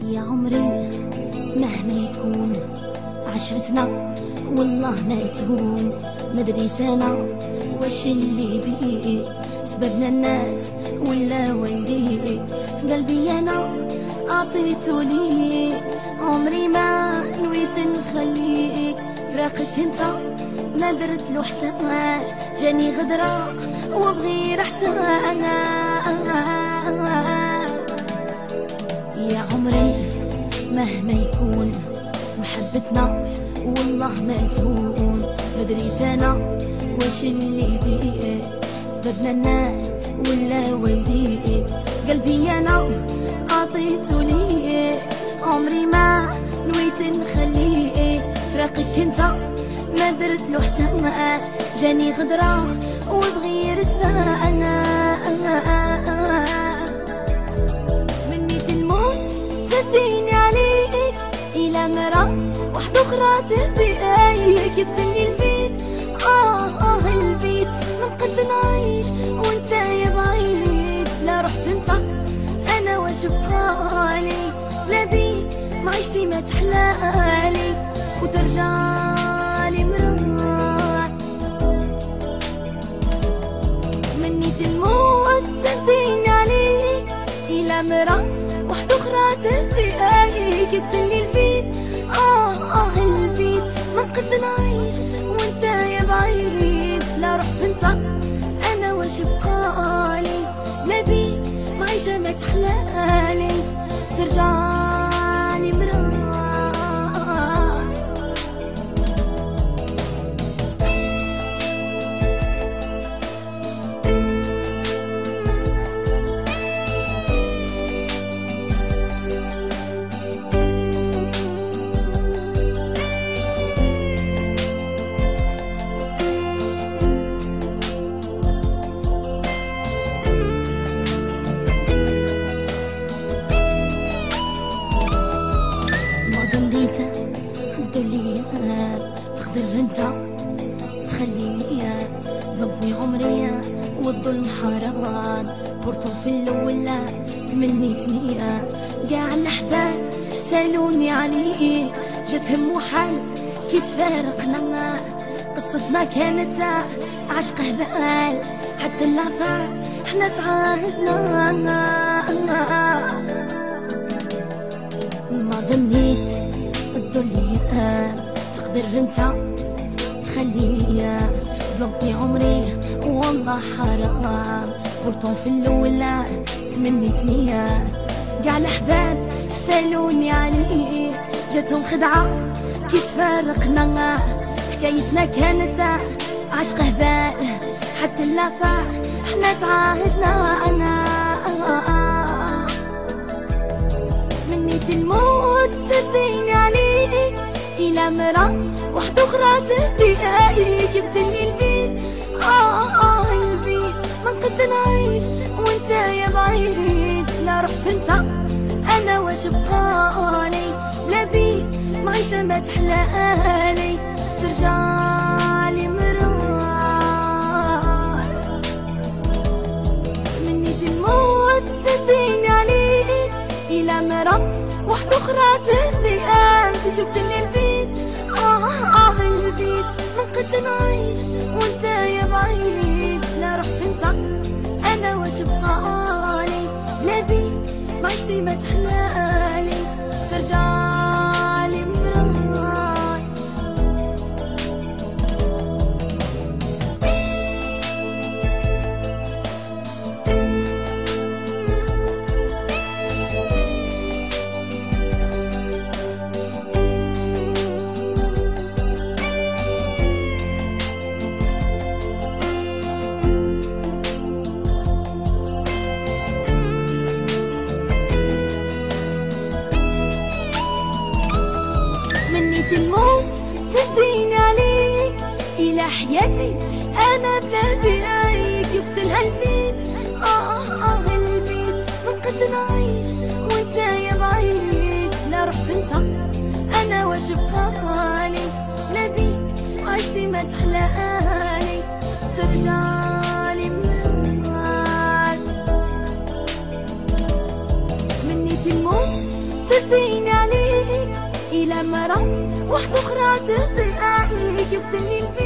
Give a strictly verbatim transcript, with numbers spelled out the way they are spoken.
يا عمري مهما يكون عشرتنا والله ما تهون. ما دريت انا واش اللي بيه سببنا الناس ولا والدي. قلبي انا عطيتو ليه عمري ما نويت نخليك. فراقك انت ما درت له حسان جاني غدرة وبغير احسان. يا عمري مهما يكون محبتنا والله ما تهون. ما دريت انا واش اللي بيه سببنا الناس ولا والدي. قلبي انا عطيتو ليه عمري ما نويت نخليه. فراقك انت ما درت له حسان جاني غدرة وبغير اسفان. تمنيت الموت تديني عليك الى مرة واحدة اخرى تهديك. جبتني البيت اه اه البيت ما نقد نعيش وانت يا بعيد. لا رحت انت انا واش بقالي بلا بيك ما عشتي ما تحلالي وترجعلي مرة. تمنيت الموت تديني عليك الى مرة واحدة اخرى تهديك. جبتني البيت اه اه البيت ما نقد نعيش وانت يا بعيد. لا رحت انت انا واش بقالي لا بيك ما عيشة ما تحلالي ترجعلي مرة. تقدر انت تخليني ضبي عمري والظلم حرام. بورتو في الاولى تمنيتني قاع الاحباب سالوني عليه. جاتهم وحال كي تفارقنا قصتنا كانت عشق هبال حتى اللافات احنا تعاهدنا. ما ظنيت الظلم تقدر انت تخليني ضبي عمري والله حرام. بورتو في الاولى تمنيتني قاع الاحباب سالوني عليه. جاتهم خدعه كي تفارقنا حكايتنا كانت عشق هبال حتى اللافه احنا تعاهدنا. انا تمنيت الموت تديني عليك الى مرة واحدة اخرى تهديك. جبتني البيت اه اه البيت ما نقد نعيش وانت يا بعيد. لا رحت انت انا واش بقالي بلا بيك ما عيشة ما تحلالي ترجعلي مرة. تمنيت الموت تديني عليك الى مرة واحدة اخرى تهديك. جبتني البيت اه اه البيت ما نقد نعيش وانت يا بعيد. لا رحت انت انا واش بقالي لا بيك ما عشتي ما تحلالي ترجعلي مرة. الموت تديني عليك الى حياتي انا بلا بيك. جبتلها البيت اه اه البيت ما نقد نعيش وانت يا بعيد. لا رحت انت انا واش بقالي لا بيك عشتي ما تحلالي ترجعلي مرة. تمنيت الموت تديني مرة واحدة أخرى تهدي. جبتني البيت